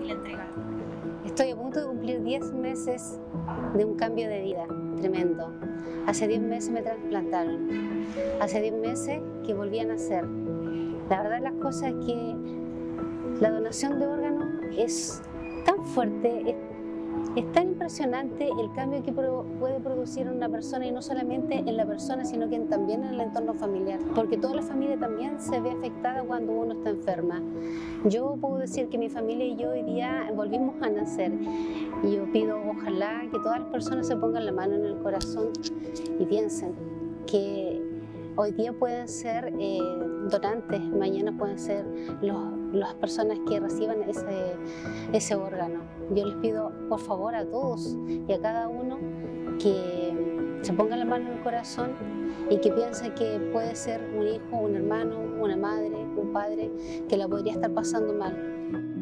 y la entrega? Estoy a punto de cumplir 10 meses de un cambio de vida tremendo. Hace 10 meses me trasplantaron. Hace 10 meses que volví a nacer. La verdad de las cosas es que la donación de órganos es tan fuerte, es tan impresionante el cambio que puede producir en una persona, y no solamente en la persona, sino que también en el entorno familiar, porque toda la familia también se ve afectada cuando uno está enferma. Yo puedo decir que mi familia y yo hoy día volvimos a nacer, y yo pido ojalá que todas las personas se pongan la mano en el corazón y piensen que hoy día pueden ser donantes, mañana pueden ser las personas que reciban ese órgano. Yo les pido por favor a todos y a cada uno que se pongan la mano en el corazón y que piensen que puede ser un hijo, un hermano, una madre, un padre que la podría estar pasando mal.